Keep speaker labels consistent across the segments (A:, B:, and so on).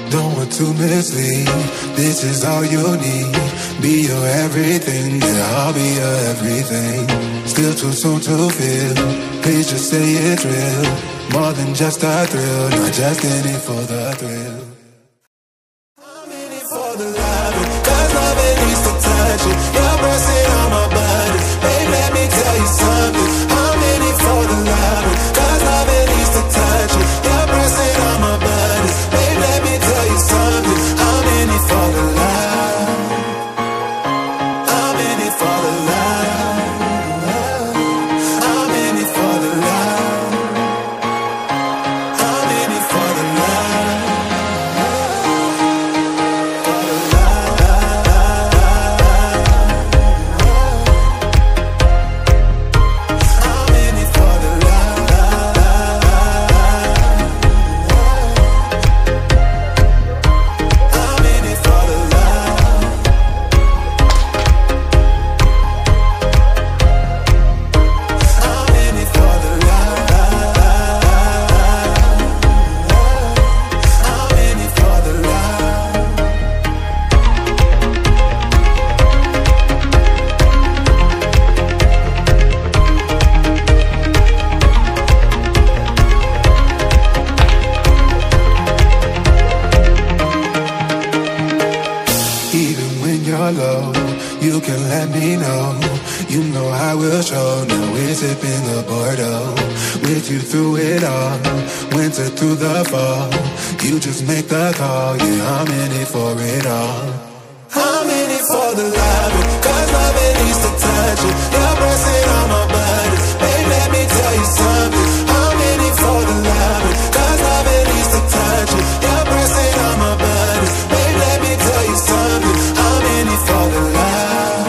A: Don't want to mislead, this is all you need. Be your everything, yeah, I'll be your everything. Still too soon to feel, please just say it's real. More than just a thrill, not just in it for the thrill. I'm in it for the love, cause loving needs to touch it. You're pressing on my body, babe, let me tell you something. I'm in it for the love, cause loving needs to touch it. You're pressing on my body, babe, let me tell you something. I'm in it for the love. I'm in it for the love. I'm in it for the love. I'm in it for the love. You can let me know, you know I will show. Now we're sipping the Bordeaux, with you through it all, winter through the fall. You just make the call, yeah, I'm in it for it all. I'm in it for the love, cause loving needs to touch it. You're pressing on my body, babe, let me tell you something. I'm in it for the love, cause loving needs to touch it. You're pressing on my body, babe, let me tell you something. I'm in it for the love.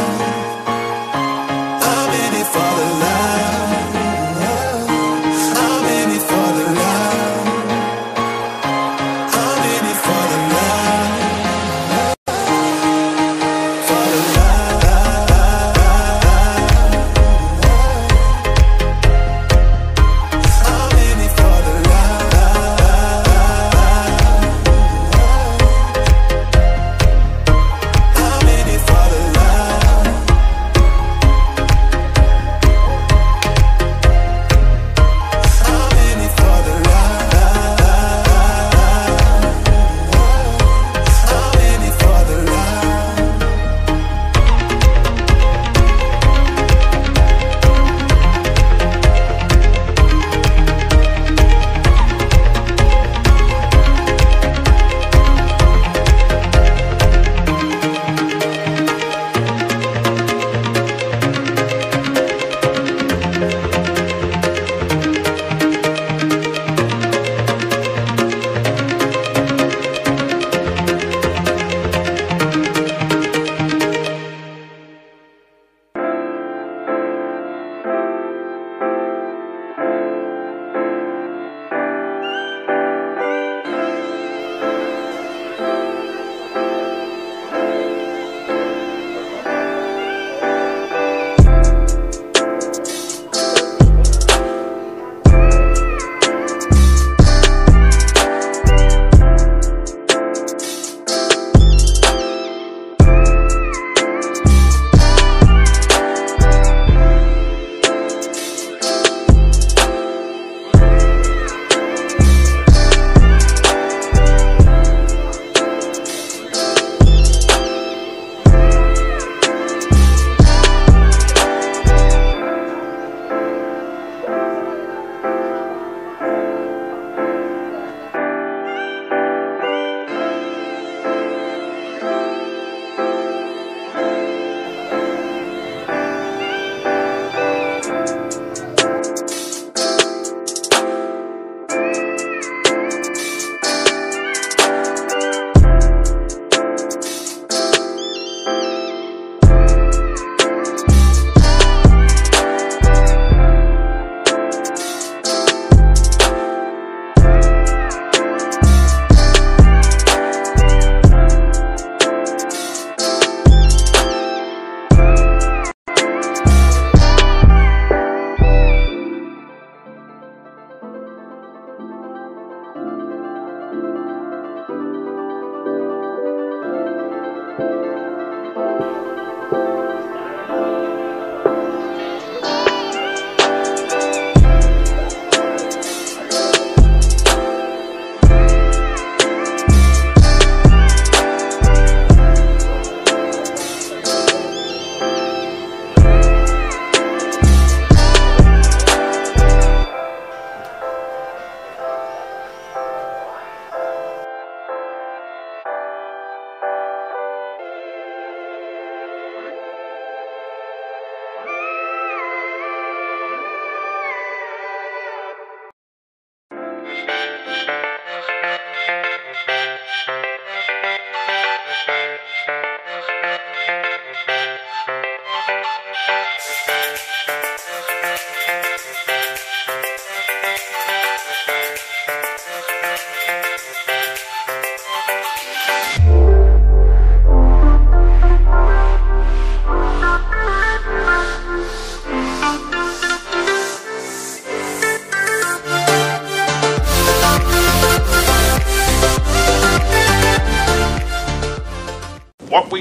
A: I'm in it for the love. I'm in it for the love. I'm in it for the love. For the love.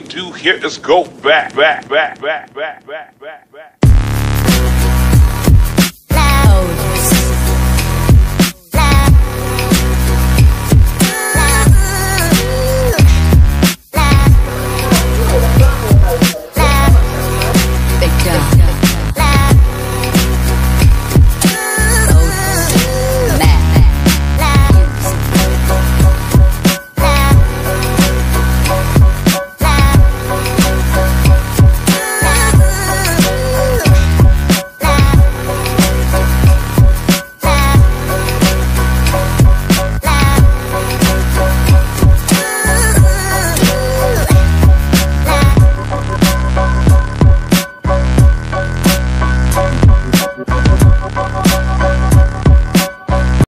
B: do here is go back.